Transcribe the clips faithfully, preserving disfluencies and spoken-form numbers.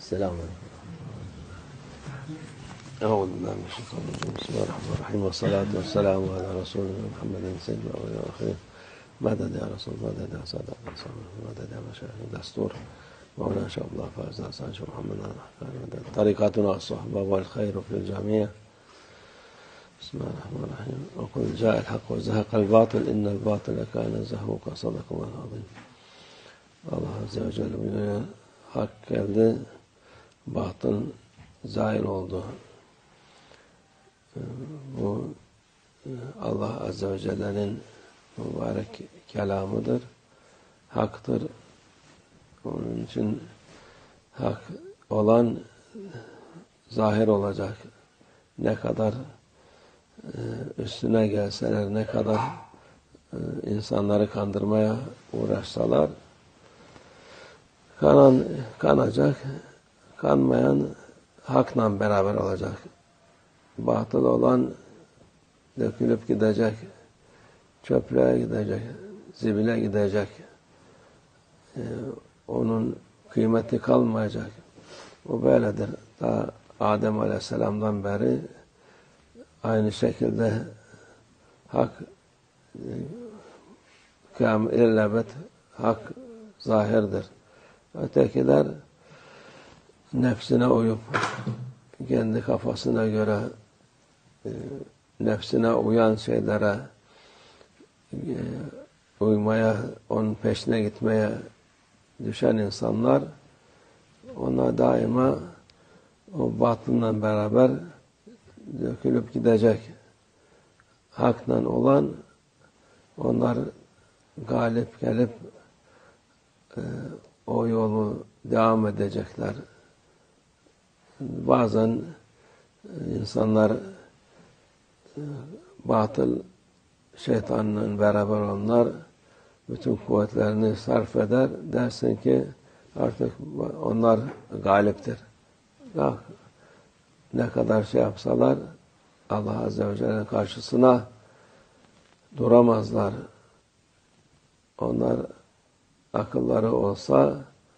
السلام عليكم. أعوذ بالله من الشيطان الرجيم. بسم الله الرحمن الرحيم، والصلاة والسلام على رسولنا محمد سيد الأولين والآخرين. مدد يا رسول، مدد يا سادة الرسول، مدد يا مشايخ الدستور، مولانا شيخ الله فاز حسن شيخ محمد مدد طريقتنا الصحبة والخير في الجميع. بسم الله الرحمن الرحيم. وقل جاء الحق وزهق الباطل إن الباطل كان زهوقا. صدق الله العظيم. Allah Azze ve Celle buyuruyor, hak geldi, batıl zahir oldu. Bu Allah Azze ve Celle'nin mübarek kelamıdır, haktır. Onun için hak olan zahir olacak. Ne kadar üstüne gelseler, ne kadar insanları kandırmaya uğraşsalar, kanan kanacak, kanmayan hakla beraber olacak. Batıl olan dökülüp gidecek, çöplüğe gidecek, zibile gidecek. Ee, onun kıymeti kalmayacak. O böyledir. Daha Adem Aleyhisselam'dan beri aynı şekilde hak kıyam illebet hak zahirdir. Ötekiler nefsine uyup kendi kafasına göre nefsine uyan şeylere uymaya, onun peşine gitmeye düşen insanlar, ona daima o batınla beraber dökülüp gidecek. Hakla olan onlar galip gelip e, o yolu devam edecekler. Bazen insanlar batıl şeytanla beraber onlar bütün kuvvetlerini sarf eder. Dersin ki artık onlar galiptir. Ya, ne kadar şey yapsalar Allah Azze ve Celle'nin karşısına duramazlar. Onlar akılları olsa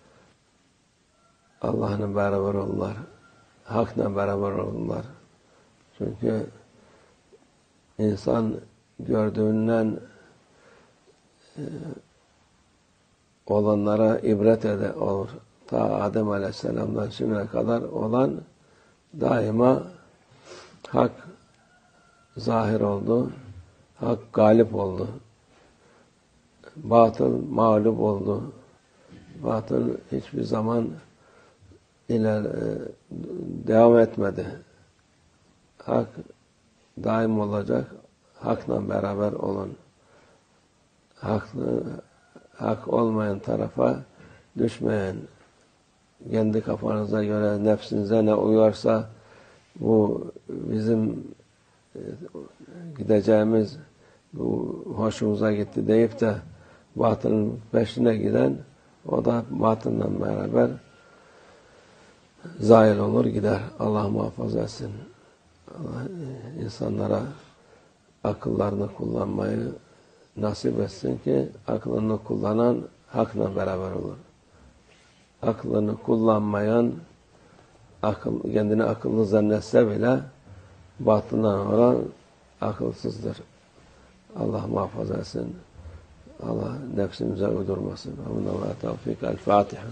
Allah'la beraber olurlar. Hak'la beraber olurlar. Çünkü insan gördüğünden e, olanlara ibret ede olur. Ta Adem Aleyhisselam'dan şimdiye kadar olan daima hak zahir oldu. Hak galip oldu. Batıl mağlup oldu. Batıl hiçbir zaman iler devam etmedi. Hak daim olacak. Hakla beraber olun. Haklı, hak olmayan tarafa düşmeyin. Kendi kafanıza göre, nefsinize ne uyarsa bu bizim gideceğimiz, bu hoşumuza gitti deyip de batılın peşine giden, o da batılla beraber zahir olur gider. Allah muhafaza etsin. Allah insanlara akıllarını kullanmayı nasip etsin ki aklını kullanan hakla beraber olur. Aklını kullanmayan, akıl, kendini akıllı zannetse bile batından olan akılsızdır. Allah muhafaza etsin. Allah nefsimize uydurmasın. Allah'a tevfik. El-Fatiha.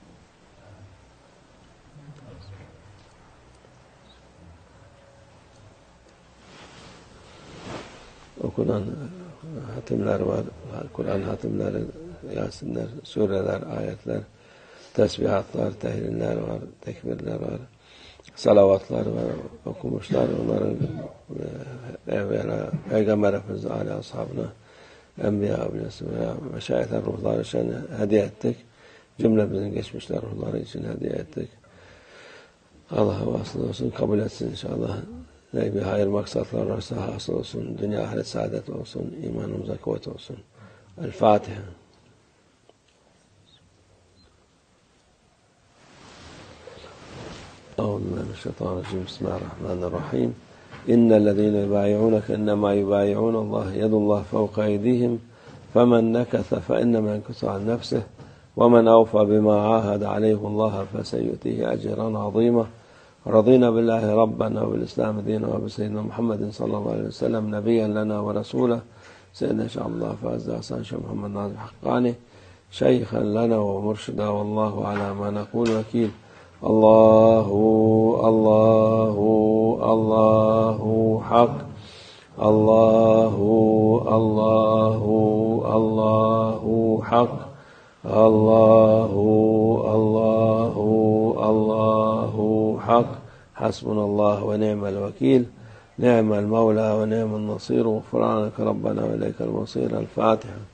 Okunan hatimler var. Kur'an hatimleri, Yasinler, sureler, ayetler, tesbihatlar, tehliller var, tekbirler var, salavatlar var, okumuşlar. Onların evvela Peygamber Efendimiz aile ashabına, enbiya abilesi veya meşayihler ruhları için hediye ettik. Cümlemizin geçmişler ruhları için hediye ettik. Allah'a vasıl olsun, kabul etsin inşallah. Ne bir hayır maksatlar varsa hasıl olsun, dünya ahiret saadet olsun, imanımıza kuvvet olsun. El-Fatiha. Euzubillahimineşşeytanirracim. Bismillahirrahmanirrahim. İnnellezîne yubâyi'ûneke innemâ yubâyi'ûnallâhe yedullah fevka eydîhim femen nekese fe innemâ yenkûsu an nefsihi ومن أوفى بما عاهد عليه الله فسيؤتيه أجرا عظيما. رضينا بالله ربنا وبالإسلام دينا وبسيدنا محمد صلى الله عليه وسلم نبيا لنا ورسولا. سيدنا شيخ عبد الله فاز حسن شيخ محمد ناصر حقاني شيخا لنا ومرشدا، والله على ما نقول وكيل. الله الله الله حق، الله الله الله حق، الله الله الله حق. حسبنا الله ونعم الوكيل، نعم المولى ونعم النصير. غفرانك ربنا وإليك المصير. الفاتحة.